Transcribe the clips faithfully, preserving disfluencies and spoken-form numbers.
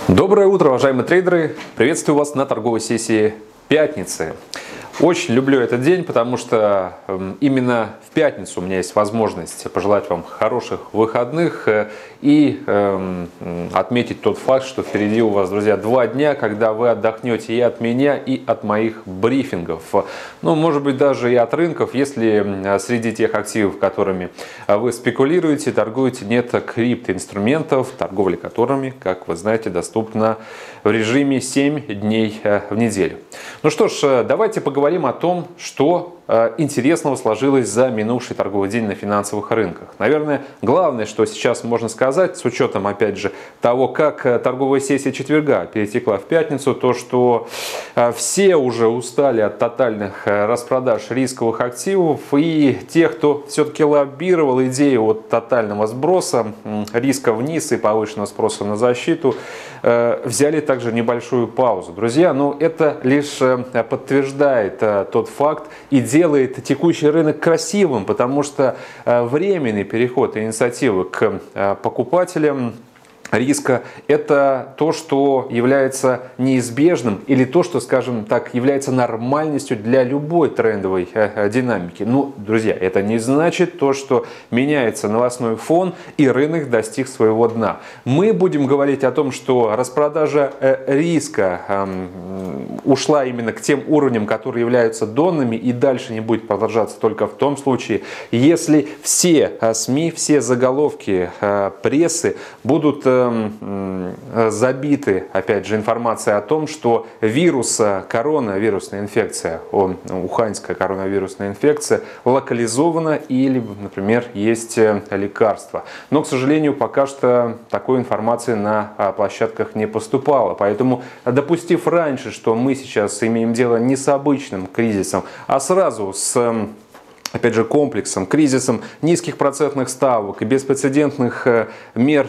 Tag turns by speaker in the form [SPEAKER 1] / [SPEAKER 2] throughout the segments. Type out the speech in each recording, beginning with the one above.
[SPEAKER 1] Доброе утро, уважаемые трейдеры! Приветствую вас на торговой сессии пятницы. Очень люблю этот день, потому что именно в пятницу у меня есть возможность пожелать вам хороших выходных и э, отметить тот факт, что впереди у вас, друзья, два дня, когда вы отдохнете и от меня, и от моих брифингов. Ну, может быть, даже и от рынков, если среди тех активов, которыми вы спекулируете, торгуете, нет криптоинструментов, торговля которыми, как вы знаете, доступна в режиме семь дней в неделю. Ну что ж, давайте поговорим о том, что интересного сложилось за минувший торговый день на финансовых рынках. Наверное, главное, что сейчас можно сказать, с учетом, опять же, того, как торговая сессия четверга перетекла в пятницу, то, что все уже устали от тотальных распродаж рисковых активов, и те, кто все-таки лоббировал идею вот тотального сброса, риска вниз и повышенного спроса на защиту, взяли также небольшую паузу. Друзья, ну это лишь подтверждает тот факт и делает текущий рынок красивым, потому что временный переход инициативы к покупателям риска – это то, что является неизбежным, или то, что, скажем так, является нормальностью для любой трендовой динамики. Ну, друзья, это не значит то, что меняется новостной фон и рынок достиг своего дна. Мы будем говорить о том, что распродажа риска ушла именно к тем уровням, которые являются донными, и дальше не будет продолжаться только в том случае, если все СМИ, все заголовки прессы будут забиты, опять же, информацией о том, что вирус, коронавирусная инфекция, уханьская коронавирусная инфекция локализована или, например, есть лекарство. Но, к сожалению, пока что такой информации на площадках не поступало. Поэтому, допустив раньше, что мы сейчас имеем дело не с обычным кризисом, а сразу с, опять же, комплексом, кризисом низких процентных ставок и беспрецедентных мер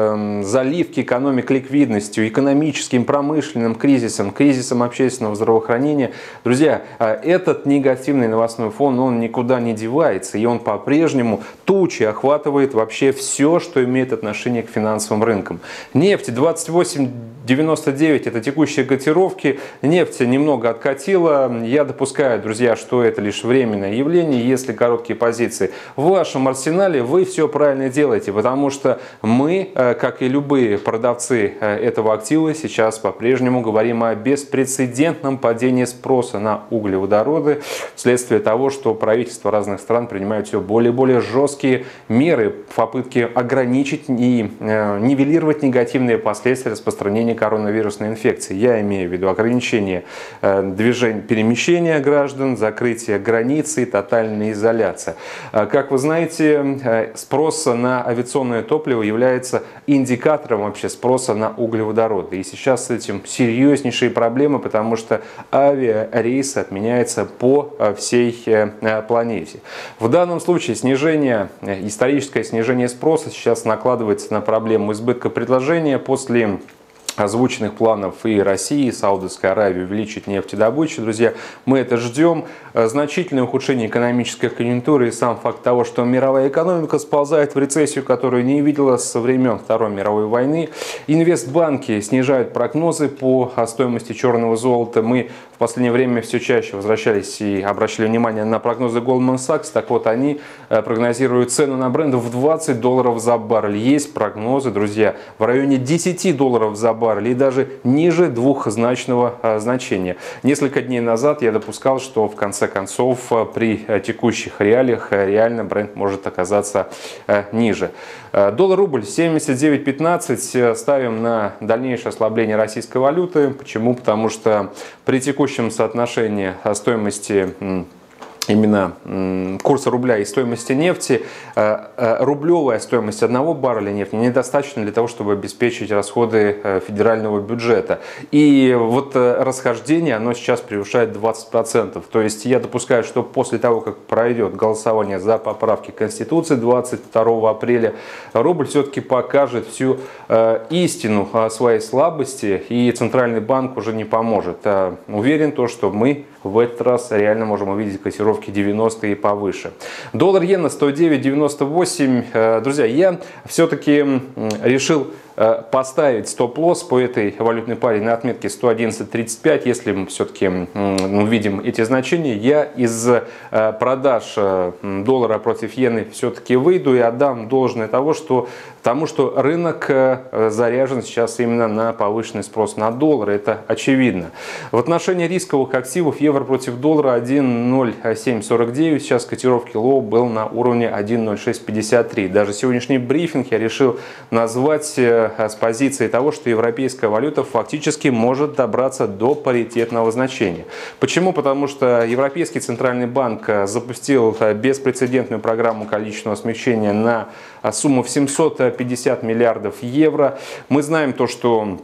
[SPEAKER 1] заливки экономик ликвидностью, экономическим, промышленным кризисом, кризисом общественного здравоохранения. Друзья, этот негативный новостной фон, он никуда не девается, и он по-прежнему тучей охватывает вообще все, что имеет отношение к финансовым рынкам. Нефть двадцать восемь девяносто девять, это текущие котировки, нефть немного откатила. Я допускаю, друзья, что это лишь временное явление. Если короткие позиции в вашем арсенале, вы все правильно делаете, потому что мы, как и любые продавцы этого актива, сейчас по-прежнему говорим о беспрецедентном падении спроса на углеводороды вследствие того, что правительства разных стран принимают все более и более жесткие меры в попытке ограничить и нивелировать негативные последствия распространения коронавирусной инфекции. Я имею в виду ограничение движения, перемещения граждан, закрытие границы, тотальная изоляция. Как вы знаете, спрос на авиационное топливо является индикатором вообще спроса на углеводороды. И сейчас с этим серьезнейшие проблемы, потому что авиарейсы отменяются по всей планете. В данном случае снижение, историческое снижение спроса сейчас накладывается на проблему избытка предложения после озвученных планов и России, и Саудовской Аравии увеличить нефтедобычу. Друзья, мы это ждем. Значительное ухудшение экономической конъюнктуры и сам факт того, что мировая экономика сползает в рецессию, которую не видела со времен Второй мировой войны. Инвестбанки снижают прогнозы по стоимости черного золота. Мы в последнее время все чаще возвращались и обращали внимание на прогнозы Goldman Sachs. Так вот, они прогнозируют цену на бренд в двадцать долларов за баррель. Есть прогнозы, друзья, в районе десяти долларов за баррель, или даже ниже двухзначного значения. Несколько дней назад я допускал, что в конце концов при текущих реалиях реально бренд может оказаться ниже. Доллар-рубль семьдесят девять пятнадцать, ставим на дальнейшее ослабление российской валюты. Почему? Потому что при текущем соотношении стоимости именно курса рубля и стоимости нефти, рублевая стоимость одного барреля нефти недостаточно для того, чтобы обеспечить расходы федерального бюджета. И вот расхождение, оно сейчас превышает двадцать процентов. То есть я допускаю, что после того, как пройдет голосование за поправки Конституции двадцать второго апреля, рубль все-таки покажет всю истину о своей слабости, и Центральный банк уже не поможет. Уверен, то, что мы в этот раз реально можем увидеть котировки девяносто и повыше. Доллар-иена сто девять девяносто восемь. Друзья, я все-таки решил поставить стоп-лосс по этой валютной паре на отметке сто одиннадцать тридцать пять. Если мы все-таки ну, видим эти значения, я из продаж доллара против иены все-таки выйду и отдам должное того, что, тому, что рынок заряжен сейчас именно на повышенный спрос на доллар. Это очевидно. В отношении рисковых активов евро против доллара один ноль семь сорок девять. Сейчас котировки лоу был на уровне один ноль шесть пятьдесят три. Даже сегодняшний брифинг я решил назвать с позиции того, что европейская валюта фактически может добраться до паритетного значения. Почему? Потому что Европейский центральный банк запустил беспрецедентную программу количественного смягчения на сумму в семьсот пятьдесят миллиардов евро. Мы знаем то, что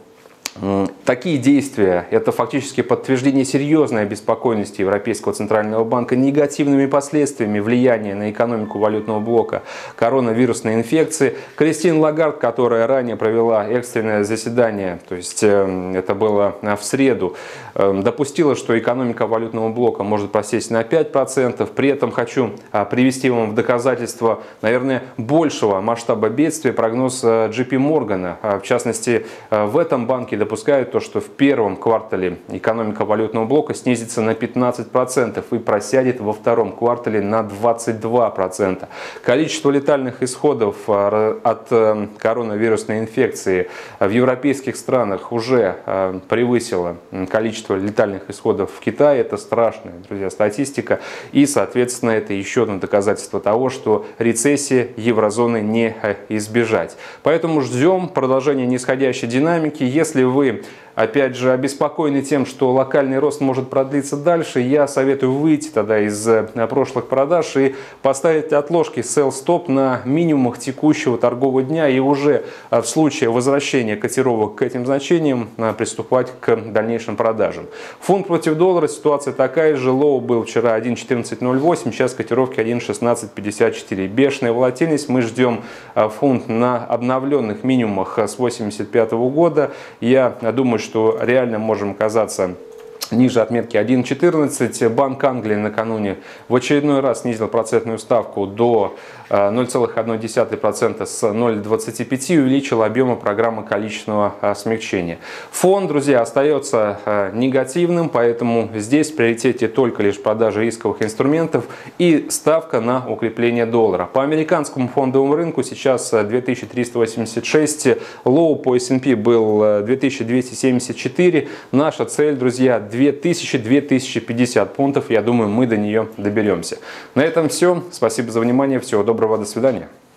[SPEAKER 1] такие действия – это фактически подтверждение серьезной обеспокоенности Европейского центрального банка негативными последствиями влияния на экономику валютного блока коронавирусной инфекции. Кристин Лагард, которая ранее провела экстренное заседание, то есть это было в среду, допустила, что экономика валютного блока может просесть на пять процентов. При этом хочу привести вам в доказательство, наверное, большего масштаба бедствия прогноз джей пи Моргана. В частности, в этом банке допускают то, что в первом квартале экономика валютного блока снизится на пятнадцать процентов и просядет во втором квартале на двадцать два процента. Количество летальных исходов от коронавирусной инфекции в европейских странах уже превысило количество летальных исходов в Китае. Это страшная, друзья, статистика. И, соответственно, это еще одно доказательство того, что рецессии еврозоны не избежать. Поэтому ждем продолжения нисходящей динамики. Если вы, опять же, обеспокоены тем, что локальный рост может продлиться дальше, я советую выйти тогда из прошлых продаж и поставить отложки sell stop на минимумах текущего торгового дня и уже в случае возвращения котировок к этим значениям приступать к дальнейшим продажам. Фунт против доллара, ситуация такая же. Лоу был вчера один четырнадцать ноль восемь, сейчас котировки один шестнадцать пятьдесят четыре. Бешеная волатильность. Мы ждем фунт на обновленных минимумах с восемьдесят пятого года. Я думаю, что реально можем оказаться ниже отметки один четырнадцать. Банк Англии накануне в очередной раз снизил процентную ставку до ноль целых одна десятая процента с ноль целых двадцати пяти сотых, увеличил объемы программы количественного смягчения. Фон, друзья, остается негативным, поэтому здесь в приоритете только лишь продажа рисковых инструментов и ставка на укрепление доллара. По американскому фондовому рынку сейчас две тысячи триста восемьдесят шесть, лоу по эс энд пи был две тысячи двести семьдесят четыре. Наша цель, друзья, две тысячи — две тысячи пятьдесят пунктов. Я думаю, мы до нее доберемся. На этом все. Спасибо за внимание. Всего доброго. До свидания.